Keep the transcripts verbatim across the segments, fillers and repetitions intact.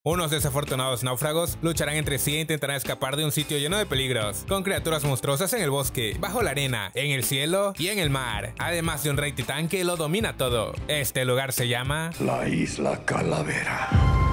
Unos desafortunados náufragos lucharán entre sí e intentarán escapar de un sitio lleno de peligros, con criaturas monstruosas en el bosque, bajo la arena, en el cielo y en el mar, además de un rey titán que lo domina todo. Este lugar se llama la Isla Calavera.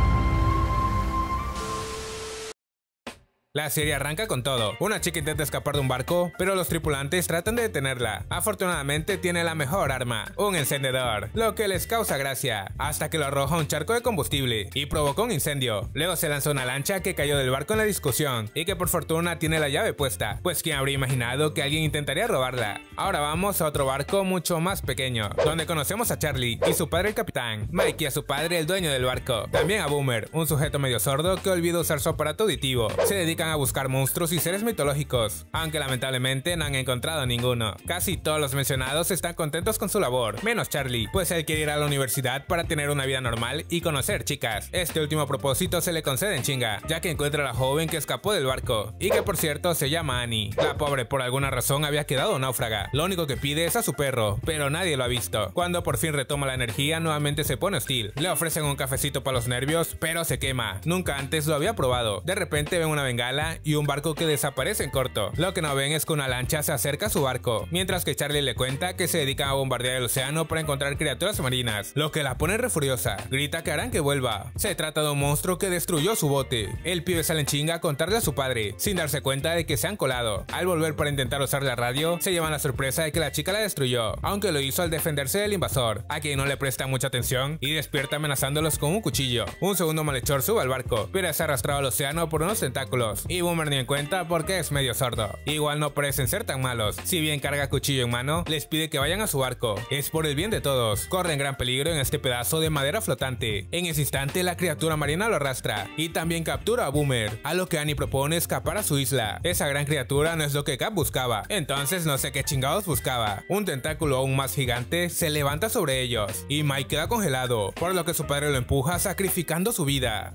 La serie arranca con todo. Una chica intenta escapar de un barco, pero los tripulantes tratan de detenerla. Afortunadamente tiene la mejor arma, un encendedor, lo que les causa gracia, hasta que lo arroja a un charco de combustible y provoca un incendio. Luego se lanza una lancha que cayó del barco en la discusión y que por fortuna tiene la llave puesta, pues quién habría imaginado que alguien intentaría robarla. Ahora vamos a otro barco mucho más pequeño, donde conocemos a Charlie y su padre el capitán, Mike y a su padre el dueño del barco, también a Boomer, un sujeto medio sordo que olvida usar su aparato auditivo. Se dedica a buscar monstruos y seres mitológicos, aunque lamentablemente no han encontrado ninguno. Casi todos los mencionados están contentos con su labor, menos Charlie, pues él quiere ir a la universidad para tener una vida normal y conocer chicas. Este último propósito se le concede en chinga, ya que encuentra a la joven que escapó del barco, y que por cierto se llama Annie. La pobre por alguna razón había quedado náufraga, lo único que pide es a su perro, pero nadie lo ha visto. Cuando por fin retoma la energía, nuevamente se pone hostil. Le ofrecen un cafecito para los nervios, pero se quema. Nunca antes lo había probado. De repente ven una bengala y un barco que desaparece en corto. Lo que no ven es que una lancha se acerca a su barco, mientras que Charlie le cuenta que se dedican a bombardear el océano para encontrar criaturas marinas, lo que la pone re furiosa. Grita que harán que vuelva. Se trata de un monstruo que destruyó su bote. El pibe sale en chinga a contarle a su padre, sin darse cuenta de que se han colado. Al volver para intentar usar la radio, se llevan la sorpresa de que la chica la destruyó, aunque lo hizo al defenderse del invasor, a quien no le presta mucha atención y despierta amenazándolos con un cuchillo. Un segundo malhechor sube al barco, pero es arrastrado al océano por unos tentáculos, y Boomer ni en cuenta porque es medio sordo. Igual no parecen ser tan malos. Si bien carga cuchillo en mano, les pide que vayan a su barco. Es por el bien de todos. Corren gran peligro en este pedazo de madera flotante. En ese instante la criatura marina lo arrastra y también captura a Boomer, a lo que Annie propone escapar a su isla. Esa gran criatura no es lo que Cap buscaba, entonces no sé qué chingados buscaba. Un tentáculo aún más gigante se levanta sobre ellos y Mike queda congelado, por lo que su padre lo empuja sacrificando su vida.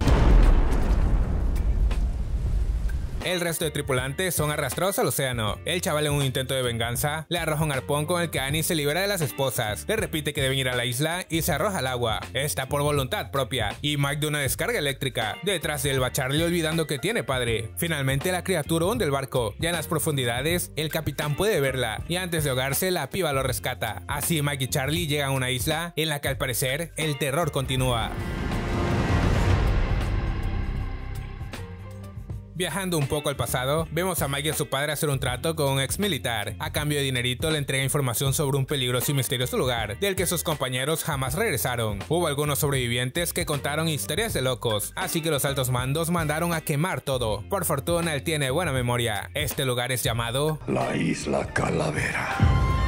El resto de tripulantes son arrastrados al océano. El chaval, en un intento de venganza, le arroja un arpón con el que Annie se libera de las esposas. Le repite que deben ir a la isla y se arroja al agua. Está por voluntad propia, y Mike de una descarga eléctrica. Detrás de él va Charlie, olvidando que tiene padre. Finalmente la criatura hunde el barco. Ya en las profundidades, el capitán puede verla, y antes de ahogarse, la piba lo rescata. Así Mike y Charlie llegan a una isla en la que al parecer el terror continúa. Viajando un poco al pasado, vemos a Mike y a su padre hacer un trato con un ex militar. A cambio de dinerito le entrega información sobre un peligroso y misterioso lugar, del que sus compañeros jamás regresaron. Hubo algunos sobrevivientes que contaron historias de locos, así que los altos mandos mandaron a quemar todo. Por fortuna él tiene buena memoria. Este lugar es llamado la Isla Calavera.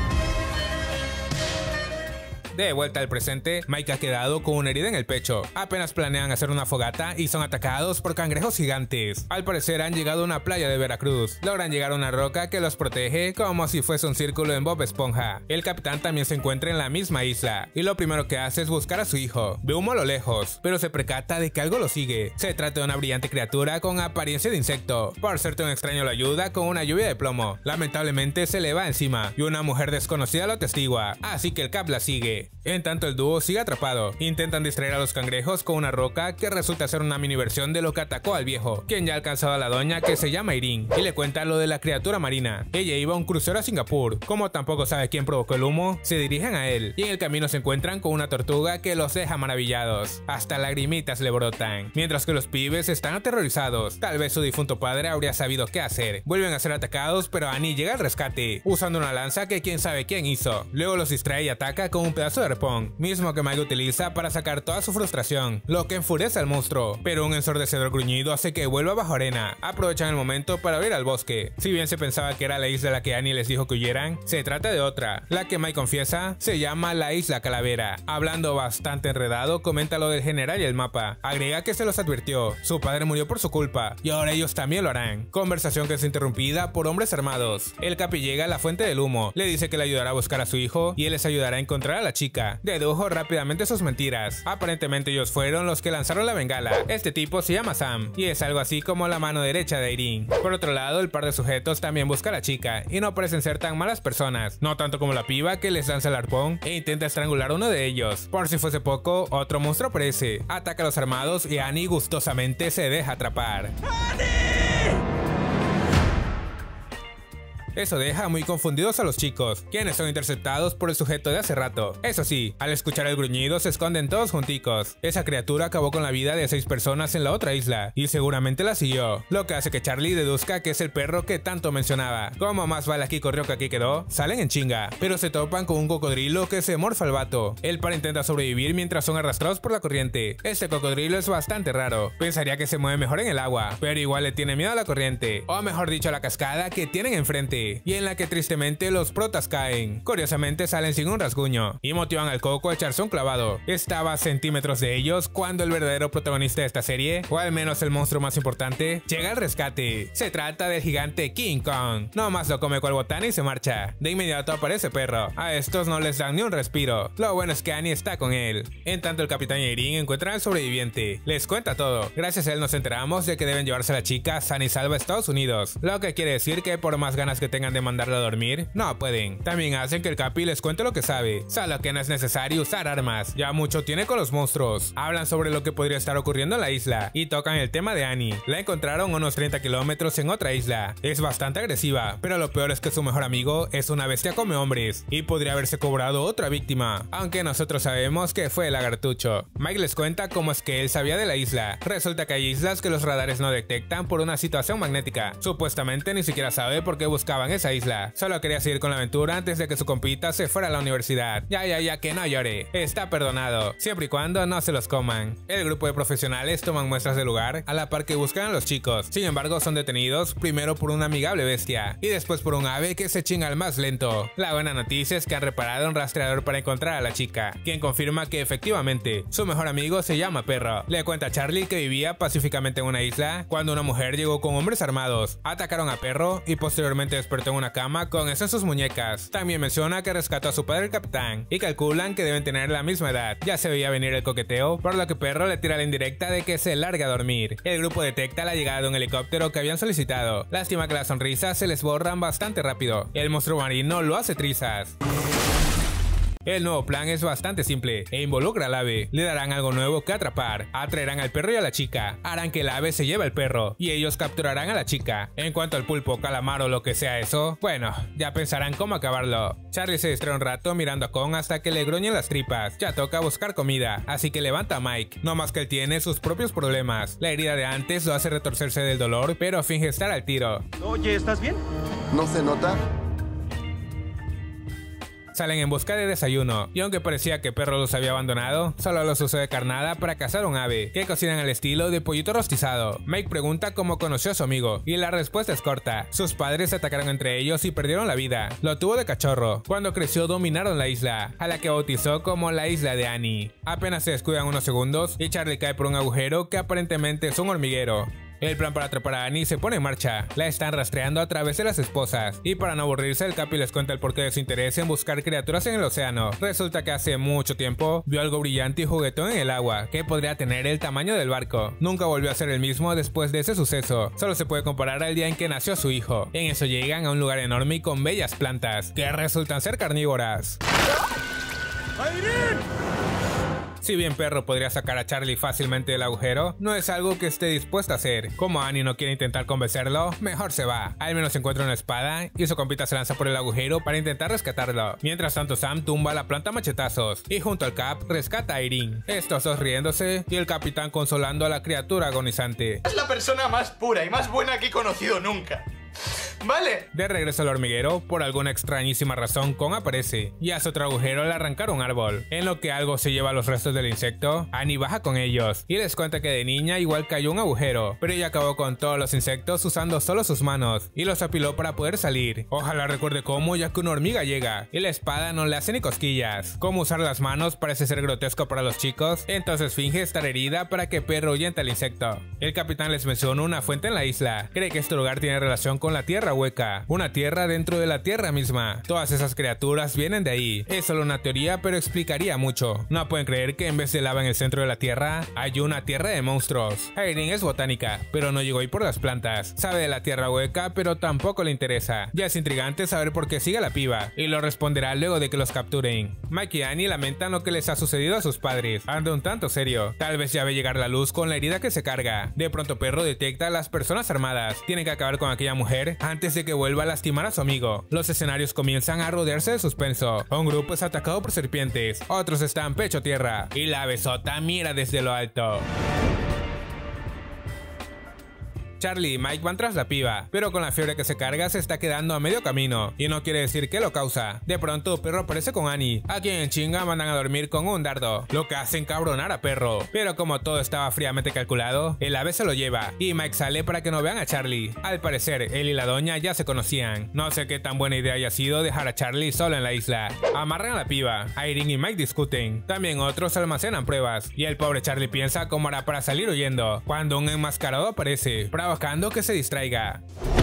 De vuelta al presente, Mike ha quedado con una herida en el pecho. Apenas planean hacer una fogata y son atacados por cangrejos gigantes. Al parecer han llegado a una playa de Veracruz. Logran llegar a una roca que los protege como si fuese un círculo en Bob Esponja. El capitán también se encuentra en la misma isla y lo primero que hace es buscar a su hijo. Ve humo a lo lejos, pero se percata de que algo lo sigue. Se trata de una brillante criatura con apariencia de insecto. Por suerte un extraño lo ayuda con una lluvia de plomo. Lamentablemente se le va encima y una mujer desconocida lo atestigua, así que el Cap la sigue. En tanto el dúo sigue atrapado. Intentan distraer a los cangrejos con una roca que resulta ser una mini versión de lo que atacó al viejo, quien ya ha alcanzado a la doña que se llama Irene, y le cuenta lo de la criatura marina. Ella iba a un crucero a Singapur. Como tampoco sabe quién provocó el humo, se dirigen a él, y en el camino se encuentran con una tortuga que los deja maravillados. Hasta lagrimitas le brotan, mientras que los pibes están aterrorizados. Tal vez su difunto padre habría sabido qué hacer. Vuelven a ser atacados, pero Annie llega al rescate, usando una lanza que quién sabe quién hizo. Luego los distrae y ataca con un pedazo de arpón, mismo que Mike utiliza para sacar toda su frustración, lo que enfurece al monstruo, pero un ensordecedor gruñido hace que vuelva bajo arena. Aprovechan el momento para huir al bosque. Si bien se pensaba que era la isla a la que Annie les dijo que huyeran, se trata de otra. La que Mike confiesa se llama la Isla Calavera. Hablando bastante enredado, comenta lo del general y el mapa. Agrega que se los advirtió, su padre murió por su culpa, y ahora ellos también lo harán. Conversación que es interrumpida por hombres armados. El Capi llega a la fuente del humo, le dice que le ayudará a buscar a su hijo, y él les ayudará a encontrar a la chica. chica. Dedujo rápidamente sus mentiras. Aparentemente ellos fueron los que lanzaron la bengala. Este tipo se llama Sam y es algo así como la mano derecha de Irene. Por otro lado, el par de sujetos también busca a la chica y no parecen ser tan malas personas, no tanto como la piba que les lanza el arpón e intenta estrangular a uno de ellos. Por si fuese poco, otro monstruo aparece, ataca a los armados y Annie gustosamente se deja atrapar. Eso deja muy confundidos a los chicos, quienes son interceptados por el sujeto de hace rato. Eso sí, al escuchar el gruñido se esconden todos junticos. Esa criatura acabó con la vida de seis personas en la otra isla y seguramente la siguió, lo que hace que Charlie deduzca que es el perro que tanto mencionaba. Como más vale aquí corrió que aquí quedó, salen en chinga, pero se topan con un cocodrilo que se morfa al vato. El par intenta sobrevivir mientras son arrastrados por la corriente. Este cocodrilo es bastante raro, pensaría que se mueve mejor en el agua, pero igual le tiene miedo a la corriente, o mejor dicho a la cascada que tienen enfrente, y en la que tristemente los protas caen. Curiosamente salen sin un rasguño y motivan al coco a echarse un clavado. Estaba a centímetros de ellos cuando el verdadero protagonista de esta serie, o al menos el monstruo más importante, llega al rescate. Se trata del gigante King Kong. No más lo come cual botán y se marcha. De inmediato aparece Perro. A estos no les dan ni un respiro. Lo bueno es que Annie está con él. En tanto el capitán y Irene encuentran al sobreviviente. Les cuenta todo. Gracias a él nos enteramos de que deben llevarse a la chica sana y salva a Estados Unidos. Lo que quiere decir que por más ganas que tengan de mandarla a dormir, no pueden. También hacen que el Capi les cuente lo que sabe, solo que no es necesario usar armas, ya mucho tiene con los monstruos. Hablan sobre lo que podría estar ocurriendo en la isla y tocan el tema de Annie. La encontraron a unos treinta kilómetros en otra isla. Es bastante agresiva, pero lo peor es que su mejor amigo es una bestia come hombres y podría haberse cobrado otra víctima, aunque nosotros sabemos que fue el lagartucho. Mike les cuenta cómo es que él sabía de la isla. Resulta que hay islas que los radares no detectan por una situación magnética. Supuestamente ni siquiera sabe por qué buscaban esa isla. Solo quería seguir con la aventura antes de que su compita se fuera a la universidad. Ya, ya, ya, que no llore. Está perdonado, siempre y cuando no se los coman. El grupo de profesionales toman muestras del lugar a la par que buscan a los chicos. Sin embargo, son detenidos primero por una amigable bestia y después por un ave que se chinga al más lento. La buena noticia es que han reparado un rastreador para encontrar a la chica, quien confirma que efectivamente su mejor amigo se llama Perro. Le cuenta a Charlie que vivía pacíficamente en una isla cuando una mujer llegó con hombres armados, atacaron a Perro y posteriormente despertó en una cama con eso en sus muñecas. También menciona que rescató a su padre el capitán y calculan que deben tener la misma edad. Ya se veía venir el coqueteo, por lo que Perro le tira la indirecta de que se larga a dormir. El grupo detecta la llegada de un helicóptero que habían solicitado. Lástima que las sonrisas se les borran bastante rápido. El monstruo marino lo hace trizas. El nuevo plan es bastante simple e involucra al ave. Le darán algo nuevo que atrapar, atraerán al perro y a la chica, harán que el ave se lleve al perro y ellos capturarán a la chica. En cuanto al pulpo, calamar o lo que sea eso, bueno, ya pensarán cómo acabarlo. Charlie se distrae un rato mirando a Kong hasta que le gruñen las tripas. Ya toca buscar comida, así que levanta a Mike, no más que él tiene sus propios problemas. La herida de antes lo hace retorcerse del dolor, pero finge estar al tiro. Oye, ¿estás bien? ¿No se nota? Salen en busca de desayuno, y aunque parecía que Perro los había abandonado, solo los usó de carnada para cazar un ave, que cocinan al estilo de pollito rostizado. Mike pregunta cómo conoció a su amigo, y la respuesta es corta. Sus padres se atacaron entre ellos y perdieron la vida. Lo tuvo de cachorro. Cuando creció dominaron la isla, a la que bautizó como la isla de Annie. Apenas se descuidan unos segundos, y Charlie cae por un agujero que aparentemente es un hormiguero. El plan para atrapar a Annie se pone en marcha, la están rastreando a través de las esposas, y para no aburrirse el Capi les cuenta el porqué de su interés en buscar criaturas en el océano. Resulta que hace mucho tiempo vio algo brillante y juguetón en el agua, que podría tener el tamaño del barco. Nunca volvió a ser el mismo después de ese suceso, solo se puede comparar al día en que nació su hijo. En eso llegan a un lugar enorme y con bellas plantas, que resultan ser carnívoras. Si bien Perro podría sacar a Charlie fácilmente del agujero, no es algo que esté dispuesto a hacer. Como Annie no quiere intentar convencerlo, mejor se va. Al menos encuentra una espada y su compita se lanza por el agujero para intentar rescatarlo. Mientras tanto Sam tumba la planta a machetazos y junto al Cap rescata a Irene. Estos dos riéndose y el capitán consolando a la criatura agonizante. Es la persona más pura y más buena que he conocido nunca. Vale. De regreso al hormiguero, por alguna extrañísima razón Kong aparece y hace otro agujero al arrancar un árbol. En lo que algo se lleva los restos del insecto, Annie baja con ellos y les cuenta que de niña igual cayó un agujero, pero ella acabó con todos los insectos usando solo sus manos y los apiló para poder salir. Ojalá recuerde cómo, ya que una hormiga llega y la espada no le hace ni cosquillas. Cómo usar las manos parece ser grotesco para los chicos, entonces finge estar herida para que Perro ahuyente al insecto. El capitán les menciona una fuente en la isla, cree que este lugar tiene relación con la tierra tierra hueca, una tierra dentro de la tierra misma. Todas esas criaturas vienen de ahí. Es solo una teoría, pero explicaría mucho. No pueden creer que en vez de lava en el centro de la tierra, hay una tierra de monstruos. Irene es botánica, pero no llegó ahí por las plantas. Sabe de la tierra hueca, pero tampoco le interesa. Ya es intrigante saber por qué sigue a la piba, y lo responderá luego de que los capturen. Mike y Annie lamentan lo que les ha sucedido a sus padres. Anda un tanto serio. Tal vez ya ve llegar la luz con la herida que se carga. De pronto Perro detecta a las personas armadas. Tienen que acabar con aquella mujer antes de que vuelva a lastimar a su amigo. Los escenarios comienzan a rodearse de suspenso. Un grupo es atacado por serpientes, otros están pecho tierra, y la besota mira desde lo alto. Charlie y Mike van tras la piba, pero con la fiebre que se carga se está quedando a medio camino, y no quiere decir que lo causa. De pronto Perro aparece con Annie, a quien en chinga mandan a dormir con un dardo, lo que hace encabronar a Perro. Pero como todo estaba fríamente calculado, el ave se lo lleva, y Mike sale para que no vean a Charlie. Al parecer, él y la doña ya se conocían. No sé qué tan buena idea haya sido dejar a Charlie solo en la isla. Amarran a la piba, Irene y Mike discuten, también otros almacenan pruebas, y el pobre Charlie piensa cómo hará para salir huyendo, cuando un enmascarado aparece, provocando que se distraiga.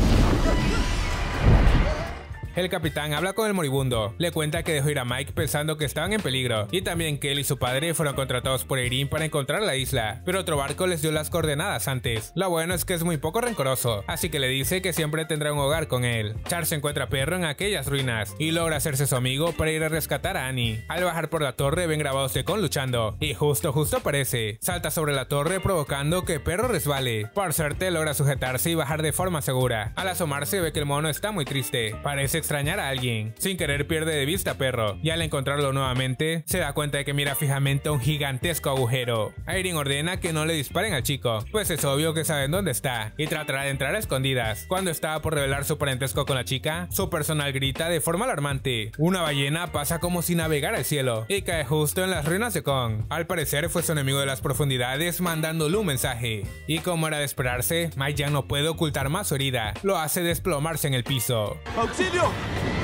El capitán habla con el moribundo, le cuenta que dejó ir a Mike pensando que estaban en peligro, y también que él y su padre fueron contratados por Irene para encontrar la isla, pero otro barco les dio las coordenadas antes. Lo bueno es que es muy poco rencoroso, así que le dice que siempre tendrá un hogar con él. Charles encuentra a Perro en aquellas ruinas, y logra hacerse su amigo para ir a rescatar a Annie. Al bajar por la torre ven grabados de Con luchando, y justo justo aparece, salta sobre la torre provocando que Perro resbale. Por suerte logra sujetarse y bajar de forma segura. Al asomarse ve que el mono está muy triste, parece extrañar a alguien. Sin querer pierde de vista a Perro, y al encontrarlo nuevamente, se da cuenta de que mira fijamente a un gigantesco agujero. Irene ordena que no le disparen al chico, pues es obvio que saben dónde está, y tratará de entrar a escondidas. Cuando estaba por revelar su parentesco con la chica, su personal grita de forma alarmante. Una ballena pasa como si navegara el cielo, y cae justo en las ruinas de Kong. Al parecer fue su enemigo de las profundidades mandándole un mensaje, y como era de esperarse, Mike ya no puede ocultar más su herida, lo hace desplomarse en el piso. ¡Auxilio!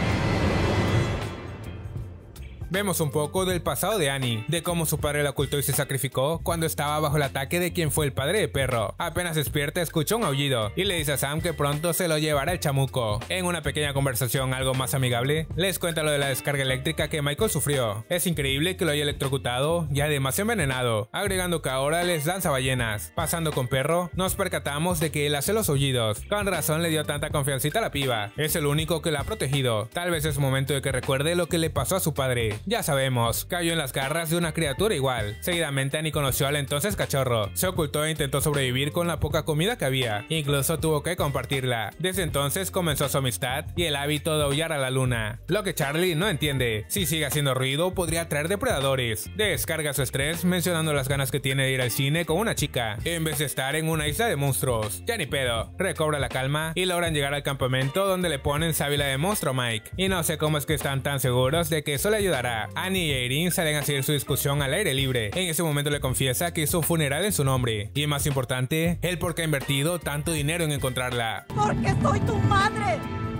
Vemos un poco del pasado de Annie, de cómo su padre la ocultó y se sacrificó cuando estaba bajo el ataque de quien fue el padre de Perro. Apenas despierta escucha un aullido y le dice a Sam que pronto se lo llevará el chamuco. En una pequeña conversación algo más amigable, les cuenta lo de la descarga eléctrica que Michael sufrió. Es increíble que lo haya electrocutado y además envenenado, agregando que ahora les lanza ballenas. Pasando con Perro, nos percatamos de que él hace los aullidos. Con razón le dio tanta confiancita a la piba, es el único que la ha protegido. Tal vez es momento de que recuerde lo que le pasó a su padre. Ya sabemos, cayó en las garras de una criatura igual. Seguidamente Annie conoció al entonces cachorro, se ocultó e intentó sobrevivir con la poca comida que había, incluso tuvo que compartirla. Desde entonces comenzó su amistad y el hábito de aullar a la luna, lo que Charlie no entiende. Si sigue haciendo ruido podría atraer depredadores. Descarga su estrés mencionando las ganas que tiene de ir al cine con una chica, en vez de estar en una isla de monstruos. Ya ni pedo, recobra la calma y logran llegar al campamento donde le ponen sábila de monstruo a Mike, y no sé cómo es que están tan seguros de que eso le ayudará. Annie y Irene salen a seguir su discusión al aire libre. En ese momento le confiesa que hizo un funeral en su nombre, y más importante, el por qué ha invertido tanto dinero en encontrarla. Porque soy tu madre.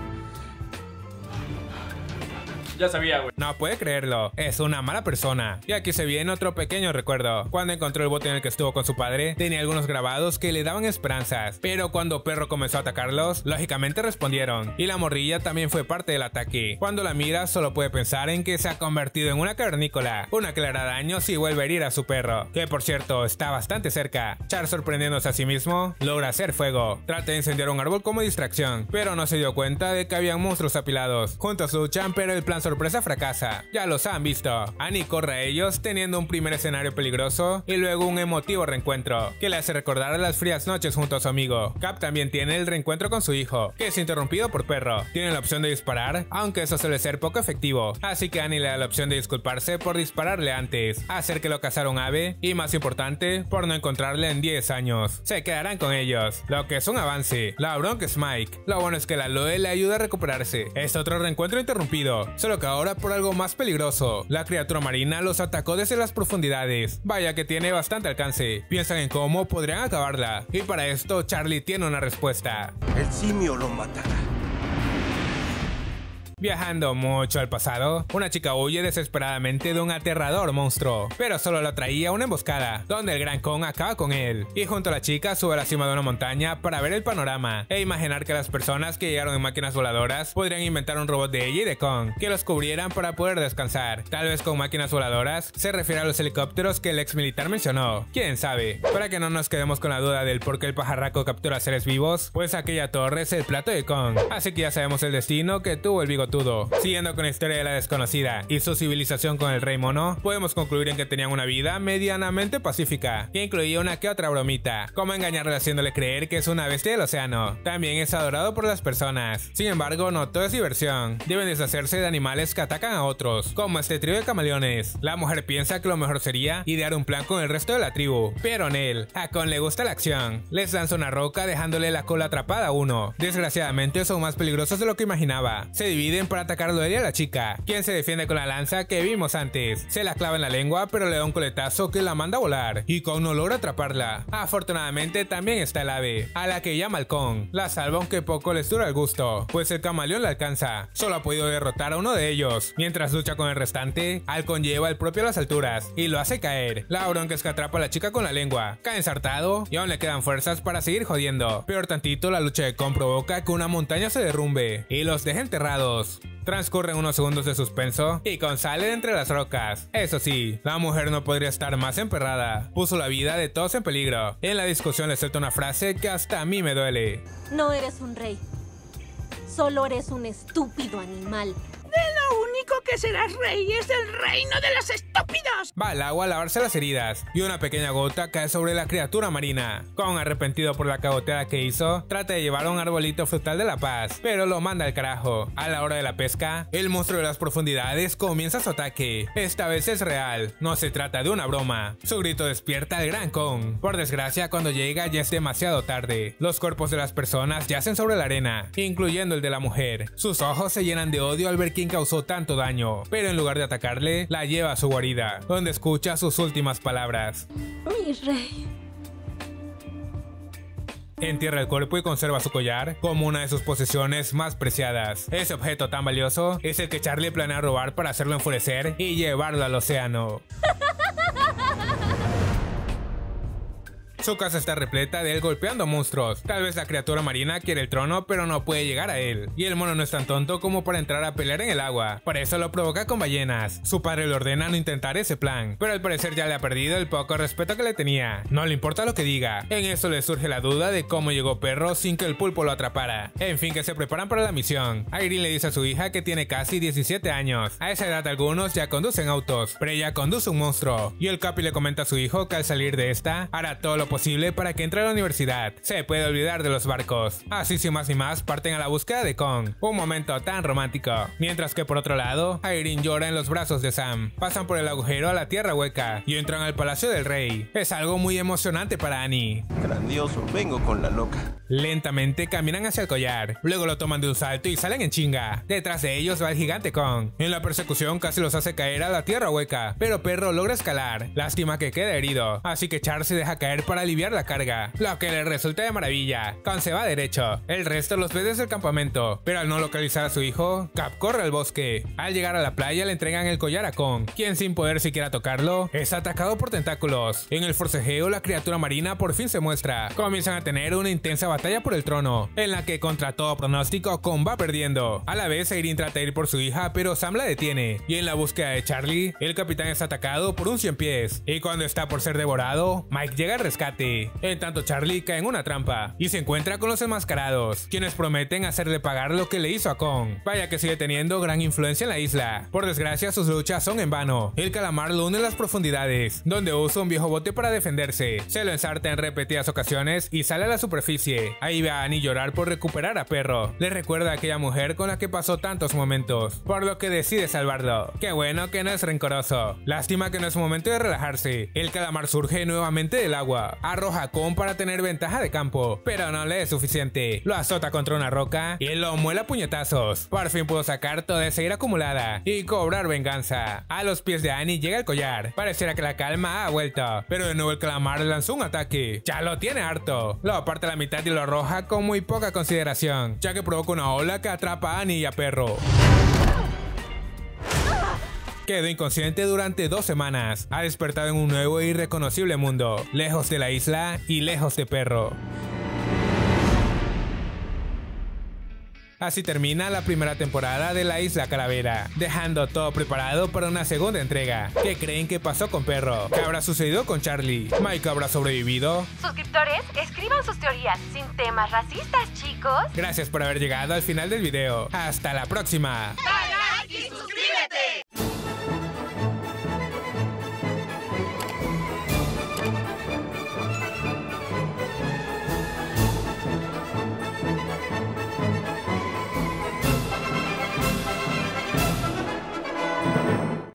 Ya sabía, güey. No puede creerlo, es una mala persona. Y aquí se viene otro pequeño recuerdo. Cuando encontró el bote en el que estuvo con su padre, tenía algunos grabados que le daban esperanzas, pero cuando Perro comenzó a atacarlos, lógicamente respondieron, y la morrilla también fue parte del ataque. Cuando la mira solo puede pensar en que se ha convertido en una cavernícola, una que le hará daño si vuelve a herir a su perro, que por cierto está bastante cerca. Charles, sorprendiéndose a sí mismo, logra hacer fuego. Trata de incendiar un árbol como distracción, pero no se dio cuenta de que habían monstruos apilados. Juntos luchan, pero el plan sorpresa fracasa. Ya los han visto. Annie corre a ellos teniendo un primer escenario peligroso y luego un emotivo reencuentro que le hace recordar las frías noches junto a su amigo. Cap también tiene el reencuentro con su hijo, que es interrumpido por Perro. Tiene la opción de disparar, aunque eso suele ser poco efectivo, así que Annie le da la opción de disculparse por dispararle antes, hacer que lo cazara un ave y, más importante, por no encontrarle en diez años. Se quedarán con ellos, lo que es un avance. La bronca es Mike. Lo bueno es que la Loe le ayuda a recuperarse. Es otro reencuentro interrumpido, solo que ahora por algo más peligroso. La criatura marina los atacó desde las profundidades. Vaya que tiene bastante alcance. Piensan en cómo podrían acabarla, y para esto Charlie tiene una respuesta. El simio lo matará. Viajando mucho al pasado, una chica huye desesperadamente de un aterrador monstruo, pero solo lo atraía una emboscada, donde el Gran Kong acaba con él, y junto a la chica sube a la cima de una montaña para ver el panorama, e imaginar que las personas que llegaron en máquinas voladoras podrían inventar un robot de ella y de Kong, que los cubrieran para poder descansar. Tal vez con máquinas voladoras se refiere a los helicópteros que el ex militar mencionó, quién sabe. Para que no nos quedemos con la duda del por qué el pajarraco captura seres vivos, pues aquella torre es el plato de Kong, así que ya sabemos el destino que tuvo el bigotudo. Siguiendo con la historia de la desconocida y su civilización con el rey mono, podemos concluir en que tenían una vida medianamente pacífica, que incluía una que otra bromita, como engañarle haciéndole creer que es una bestia del océano. También es adorado por las personas. Sin embargo, no todo es diversión. Deben deshacerse de animales que atacan a otros, como este trío de camaleones. La mujer piensa que lo mejor sería idear un plan con el resto de la tribu, pero Nel, a Kong le gusta la acción. Les lanza una roca dejándole la cola atrapada a uno. Desgraciadamente son más peligrosos de lo que imaginaba. Se dividen para atacarlo a él y a la chica, quien se defiende con la lanza que vimos antes. Se la clava en la lengua, pero le da un coletazo que la manda a volar, y Kong no logra atraparla. Afortunadamente también está el ave, a la que llama Halcón. La salva aunque poco les dura el gusto, pues el camaleón la alcanza. Solo ha podido derrotar a uno de ellos. Mientras lucha con el restante, Halcón lleva el propio a las alturas y lo hace caer. La bronca es que atrapa a la chica con la lengua, cae ensartado y aún le quedan fuerzas para seguir jodiendo. Peor tantito, la lucha de Kong provoca que una montaña se derrumbe y los deje enterrados. Transcurren unos segundos de suspenso y Kong sale de entre las rocas. Eso sí, la mujer no podría estar más emperrada. Puso la vida de todos en peligro. En la discusión le suelta una frase que hasta a mí me duele. No eres un rey. Solo eres un estúpido animal. De lo único que serás rey es el reino de los estúpidos. Va al agua a lavarse las heridas y una pequeña gota cae sobre la criatura marina. Kong, arrepentido por la cagoteada que hizo, trata de llevar a un arbolito frutal de la paz, pero lo manda al carajo. A la hora de la pesca, el monstruo de las profundidades comienza su ataque. Esta vez es real, no se trata de una broma. Su grito despierta al Gran Kong. Por desgracia, cuando llega ya es demasiado tarde. Los cuerpos de las personas yacen sobre la arena, incluyendo el de la mujer. Sus ojos se llenan de odio al ver quién causó tanto daño, pero en lugar de atacarle, la lleva a su guarida, donde escucha sus últimas palabras. Mi rey. Entierra el cuerpo y conserva su collar como una de sus posesiones más preciadas. Ese objeto tan valioso es el que Charlie planea robar para hacerlo enfurecer y llevarlo al océano. Su casa está repleta de él golpeando monstruos. Tal vez la criatura marina quiere el trono, pero no puede llegar a él. Y el mono no es tan tonto como para entrar a pelear en el agua. Por eso lo provoca con ballenas. Su padre le ordena no intentar ese plan, pero al parecer ya le ha perdido el poco respeto que le tenía. No le importa lo que diga. En eso le surge la duda de cómo llegó Perro sin que el pulpo lo atrapara. En fin, que se preparan para la misión. Irene le dice a su hija que tiene casi diecisiete años. A esa edad algunos ya conducen autos, pero ella conduce un monstruo. Y el Capi le comenta a su hijo que al salir de esta, hará todo lo posible para que entre a la universidad. Se puede olvidar de los barcos. Así sin más ni más parten a la búsqueda de Kong. Un momento tan romántico. Mientras que por otro lado, Irene llora en los brazos de Sam. Pasan por el agujero a la tierra hueca y entran al palacio del rey. Es algo muy emocionante para Annie. Grandioso, vengo con la loca. Lentamente caminan hacia el collar, luego lo toman de un salto y salen en chinga. Detrás de ellos va el gigante Kong. En la persecución casi los hace caer a la tierra hueca, pero Perro logra escalar. Lástima que quede herido, así que Char se deja caer para aliviar la carga, lo que le resulta de maravilla. Kong se va derecho, el resto los ve desde el campamento, pero al no localizar a su hijo, Cap corre al bosque. Al llegar a la playa le entregan el collar a Kong, quien sin poder siquiera tocarlo, es atacado por tentáculos. En el forcejeo la criatura marina por fin se muestra. Comienzan a tener una intensa batalla por el trono, en la que contra todo pronóstico Kong va perdiendo. A la vez Irene trata de ir por su hija, pero Sam la detiene, y en la búsqueda de Charlie, el capitán es atacado por un cien pies, y cuando está por ser devorado, Mike llega al rescate. En tanto Charlie cae en una trampa y se encuentra con los enmascarados, quienes prometen hacerle pagar lo que le hizo a Kong. Vaya que sigue teniendo gran influencia en la isla. Por desgracia sus luchas son en vano. El calamar lo une en las profundidades, donde usa un viejo bote para defenderse. Se lo ensarta en repetidas ocasiones y sale a la superficie. Ahí ve a Annie llorar por recuperar a Perro. Le recuerda a aquella mujer con la que pasó tantos momentos, por lo que decide salvarlo. Qué bueno que no es rencoroso. Lástima que no es momento de relajarse. El calamar surge nuevamente del agua, a Roja-kun para tener ventaja de campo, pero no le es suficiente. Lo azota contra una roca y lo muela a puñetazos. Por fin pudo sacar toda esa ira acumulada y cobrar venganza. A los pies de Annie llega el collar. Pareciera que la calma ha vuelto, pero de nuevo el calamar le lanzó un ataque. Ya lo tiene harto. Lo parte a la mitad y lo arroja con muy poca consideración, ya que provoca una ola que atrapa a Annie y a Perro. Quedó inconsciente durante dos semanas. Ha despertado en un nuevo e irreconocible mundo, lejos de la isla y lejos de Perro. Así termina la primera temporada de La Isla Calavera, dejando todo preparado para una segunda entrega. ¿Qué creen que pasó con Perro? ¿Qué habrá sucedido con Charlie? ¿Mike habrá sobrevivido? Suscriptores, escriban sus teorías sin temas racistas, chicos. Gracias por haber llegado al final del video. ¡Hasta la próxima! ¡Dale!